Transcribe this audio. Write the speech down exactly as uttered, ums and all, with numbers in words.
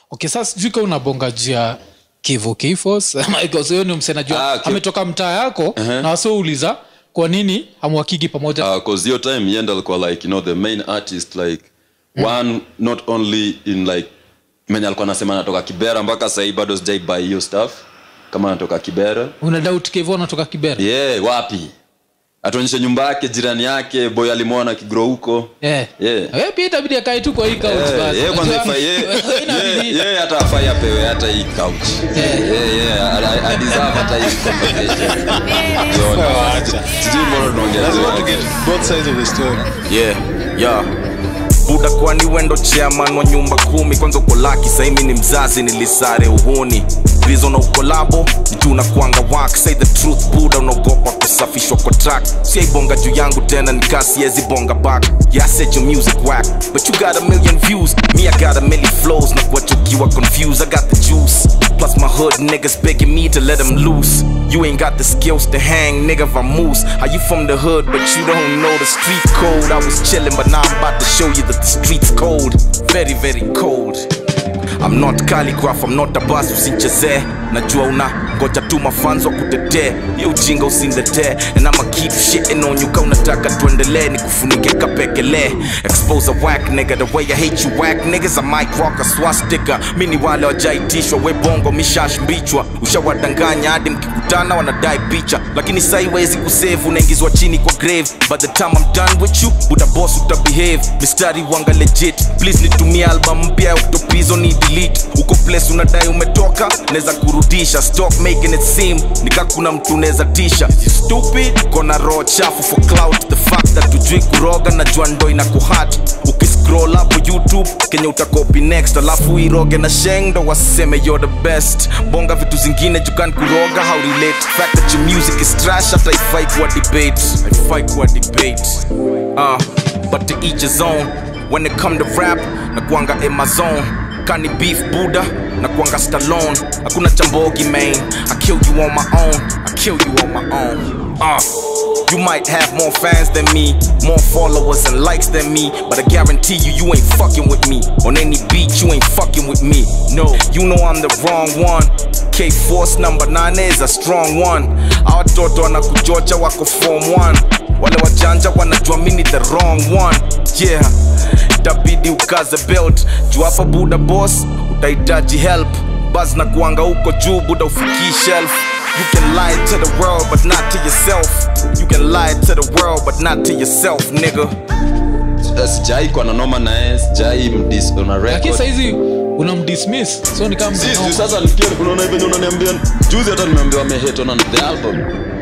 Okay, sasa sijui kama unabonga jia Kayvo Kforce because yeye ni msena jua ah, okay. ametoka mtaa yako uh-huh. na wasio uliza kwa nini hamwakigi pamoja uh, cause your time yenda alikuwa like you know the main artist like mm. one not only in like menya alikuwa anasema anatoka Kibera mpaka sasa bado sijai buy hiyo stuff kama anatoka Kibera. Una doubt Kayvo anatoka Kibera? Yeah, wapi? Atuonyeshe nyumba yake, jirani yake, boy alimwona kigrow huko. Yeah. Yeah. Wewe pia itabidi akae tu kwa hii couch basi. Yeah, kwanza fa yeah. Yeah, hata afai apewe hata hii couch. Yeah, yeah, yeah. I deserve hata hii conversation. Yo, acha. Sijui mbona tunaongea. Let's want to get both sides of the story. Yeah, yeah. Buda kwani wendo chairman wa Nyumba Kumi kwanza uko lucky sasa mimi ni mzazi nilisare uhuni Reason na ukolabo mtu unakuanga wax say the truth Buda unaogopa kusafishwa kwa track si ibonga juu yangu tena nikasi yezi bonga back yeah I said your music whack but you got a million views me I got a million flows na kwa chukiwa confused I got the juice plus my hood niggas begging me to let them loose you ain't got the skills to hang nigga vamoose how you from the hood but you don't know the street code I was chilling but now I'm about to show you that the streets cold very very cold I'm not calligraph, I'm not a boss usincheze najua una ngoja tu mafans wakutetee hiyo ujinga usinletee and I'ma keep shitting on you kama unataka tuendelee nikufunike kapekele expose a whack nigga the way I hate you whack niggas I might rock a swastika mini wale wajaitishwa we bongo mishash mbichwa ushawadanganya hadi mkikutana wanadai picha lakini sasa haiwezi kusave unaingizwa chini kwa grave by the time I'm done with you buda boss utabehave mistari wanga legit please nitumie album mpya Octopizzo ni delete uko place unadai umetoka neza kurudisha stop making it seem nika kuna mtu neza tisha you stupid kona roho chafu for clout the fact that tujui kuroga na jua ndo inakuhat ukiscroll up YouTube Kenya utakopi next alafu iroge na shengdo waseme you're the best bonga vitu zingine jukan kuroga how relate fact that your music is trash hata ifai kwa debate ifai kwa debate uh, but to each his own when it come to rap na kuanga in my zone Kani beef Buddha, na kuanga Stallone Hakuna chambogi man, I kill you on my own I kill you on my own uh, You might have more fans than me More followers and likes than me But I guarantee you, you ain't fucking with me On any beat, you ain't fucking with me No, you know I'm the wrong one K-Force Namba Nane is a strong one Our watoto wanakujocha wako form one Wale wajanja wanajua mini the wrong one Yeah itabidi ukaze belt juu hapa Buda boss utahitaji help buzz na kuanga huko juu Buda ufikii shelf you can lie to the world but not to yourself you can lie to the world but not to yourself nigga sijai kwa na noma nae sijai mdis on a record lakini sasa hizi unamdismiss so ni kama sisi sasa nifikia unaona hivi unaniambia juzi hata nimeambiwa me hate on the album